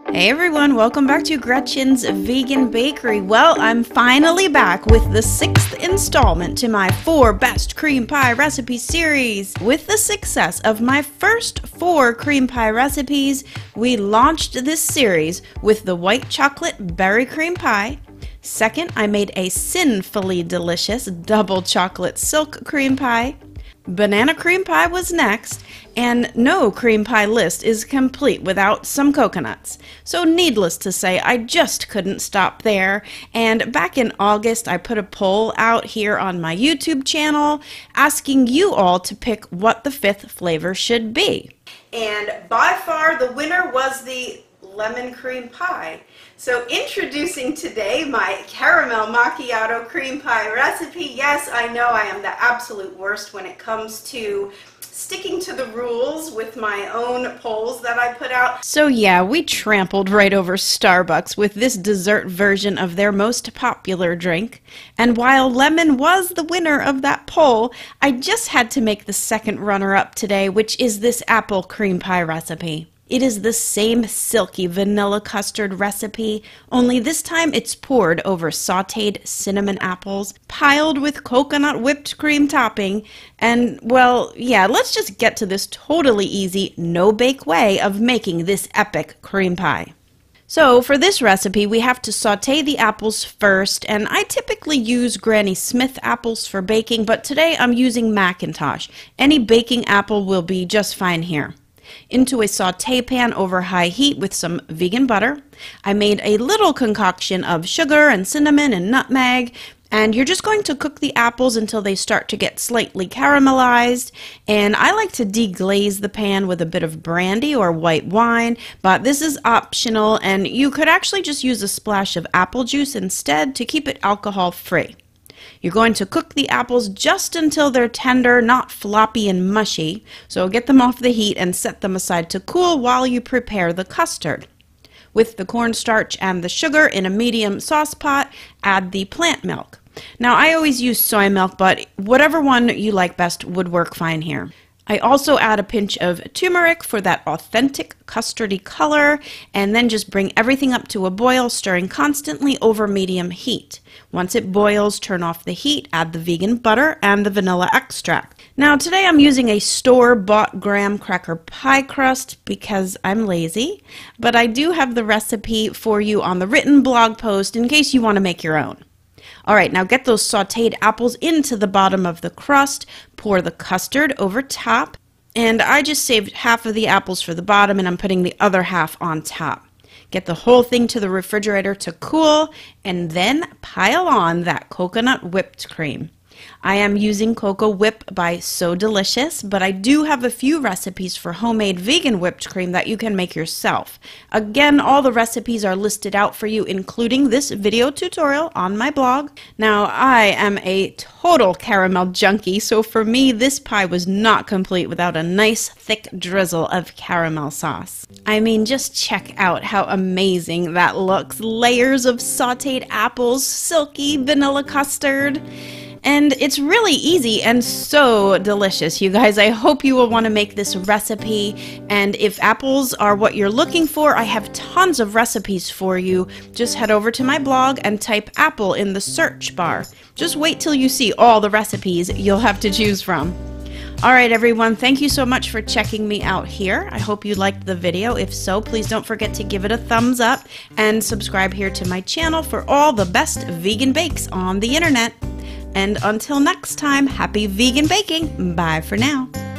Hey everyone, welcome back to Gretchen's Vegan Bakery. Well, I'm finally back with the 6th installment to my 4 best cream pie recipe series. With the success of my first 4 cream pie recipes, we launched this series with the white chocolate berry cream pie. Second, I made a sinfully delicious double chocolate silk cream pie. Banana cream pie was next, and no cream pie list is complete without some coconuts. So needless to say, I just couldn't stop there, and back in August I put a poll out here on my YouTube channel asking you all to pick what the 5th flavor should be. And by far the winner was the lemon cream pie. So introducing today my caramel macchiato cream pie recipe. Yes, I know I am the absolute worst when it comes to sticking to the rules with my own polls that I put out. So yeah, we trampled right over Starbucks with this dessert version of their most popular drink. And while lemon was the winner of that poll, I just had to make the second runner-up today, which is this apple cream pie recipe. It is the same silky vanilla custard recipe, only this time it's poured over sautéed cinnamon apples, piled with coconut whipped cream topping, and, well, yeah, let's just get to this totally easy, no-bake way of making this epic cream pie. So for this recipe, we have to sauté the apples first, and I typically use Granny Smith apples for baking, but today I'm using McIntosh. Any baking apple will be just fine here. Into a sauté pan over high heat with some vegan butter. I made a little concoction of sugar and cinnamon and nutmeg, and you're just going to cook the apples until they start to get slightly caramelized. And I like to deglaze the pan with a bit of brandy or white wine, but this is optional, and you could actually just use a splash of apple juice instead to keep it alcohol free. You're going to cook the apples just until they're tender, not floppy and mushy, so get them off the heat and set them aside to cool while you prepare the custard. With the cornstarch and the sugar in a medium sauce pot, add the plant milk. Now I always use soy milk, but whatever one you like best would work fine here. I also add a pinch of turmeric for that authentic custardy color, and then just bring everything up to a boil, stirring constantly over medium heat. Once it boils, turn off the heat, add the vegan butter and the vanilla extract. Now today I'm using a store-bought graham cracker pie crust because I'm lazy, but I do have the recipe for you on the written blog post in case you want to make your own. Alright, now get those sautéed apples into the bottom of the crust, pour the custard over top, and I just saved half of the apples for the bottom and I'm putting the other half on top. Get the whole thing to the refrigerator to cool, and then pile on that coconut whipped cream. I am using Cocoa Whip by So Delicious, but I do have a few recipes for homemade vegan whipped cream that you can make yourself. Again, all the recipes are listed out for you, including this video tutorial on my blog. Now, I am a total caramel junkie, so for me, this pie was not complete without a nice thick drizzle of caramel sauce. I mean, just check out how amazing that looks. Layers of sautéed apples, silky vanilla custard. And it's really easy and so delicious, you guys. I hope you will want to make this recipe. And if apples are what you're looking for, I have tons of recipes for you. Just head over to my blog and type apple in the search bar. Just wait till you see all the recipes you'll have to choose from. Alright everyone, thank you so much for checking me out here. I hope you liked the video. If so, please don't forget to give it a thumbs up and subscribe here to my channel for all the best vegan bakes on the internet. And until next time, happy vegan baking. Bye for now.